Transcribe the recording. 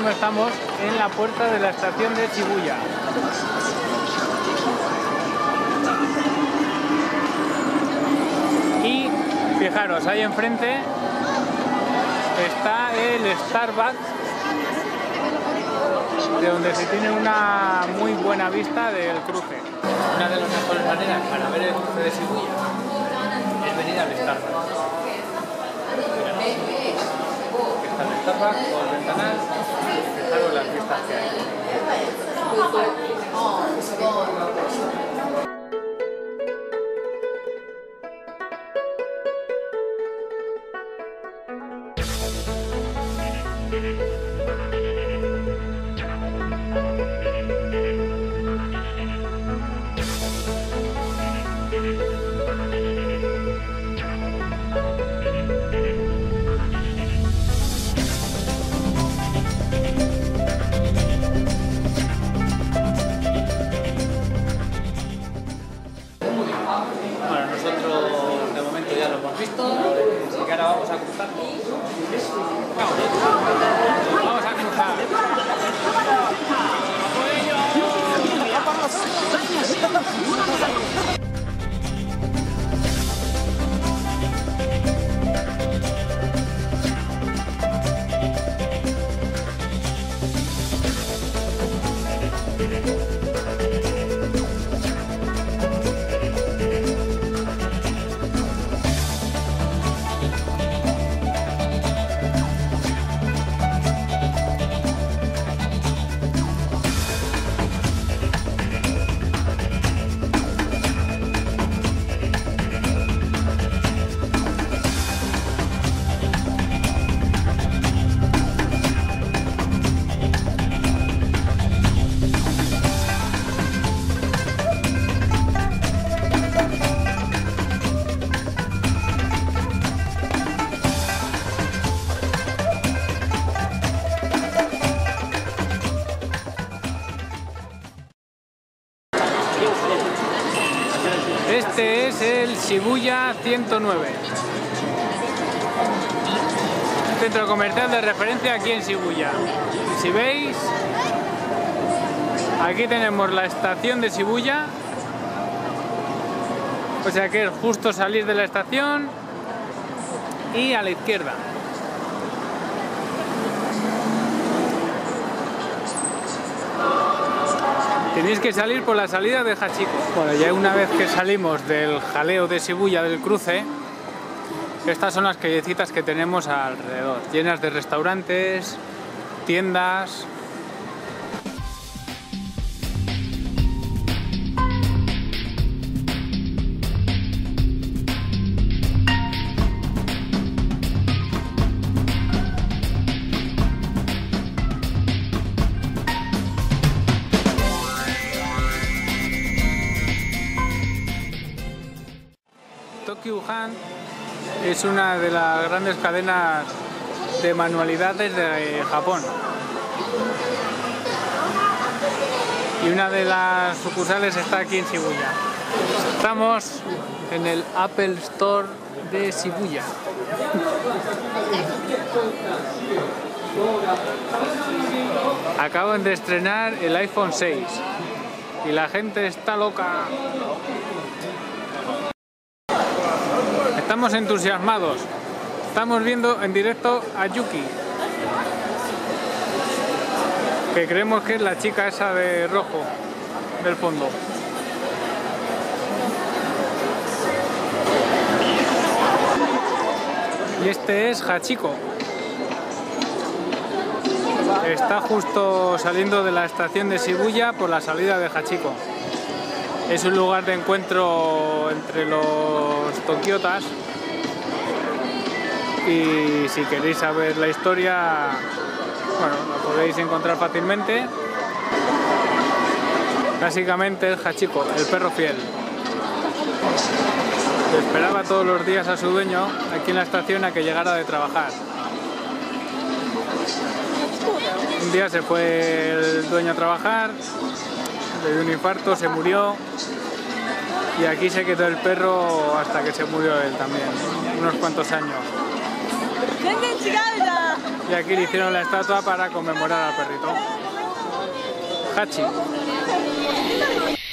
mismo estamos en la puerta de la estación de Shibuya. Y fijaros, ahí enfrente está el Starbucks, de donde se tiene una muy buena vista del cruce. Una de las mejores maneras para ver el cruce de Shibuya es venir al Starbucks. Está el Starbucks o el ventanal, fijaros las vistas que hay. Bueno, nosotros de momento ya lo hemos visto, así que ahora vamos a cruzar. Vamos a cruzar. Este es el Shibuya 109. Centro comercial de referencia aquí en Shibuya. Y si veis, aquí tenemos la estación de Shibuya. O sea que es justo salir de la estación y a la izquierda. Tenéis que salir por la salida de Hachiko. Bueno, ya una vez que salimos del jaleo de Shibuya, del cruce, estas son las callecitas que tenemos alrededor, llenas de restaurantes, tiendas. Tokyu-Han es una de las grandes cadenas de manualidades de Japón. Y una de las sucursales está aquí en Shibuya. Estamos en el Apple Store de Shibuya. Acaban de estrenar el iPhone 6 y la gente está loca. Estamos entusiasmados. Estamos viendo en directo a Yuki, que creemos que es la chica esa de rojo del fondo. Y este es Hachiko. Está justo saliendo de la estación de Shibuya por la salida de Hachiko. Es un lugar de encuentro entre los tokiotas y si queréis saber la historia, bueno, lo podéis encontrar fácilmente. Básicamente es Hachiko, el perro fiel. Esperaba todos los días a su dueño aquí en la estación a que llegara de trabajar. Un día se fue el dueño a trabajar, le dio un infarto, se murió y aquí se quedó el perro hasta que se murió él también, unos cuantos años. Y aquí le hicieron la estatua para conmemorar al perrito. Hachi.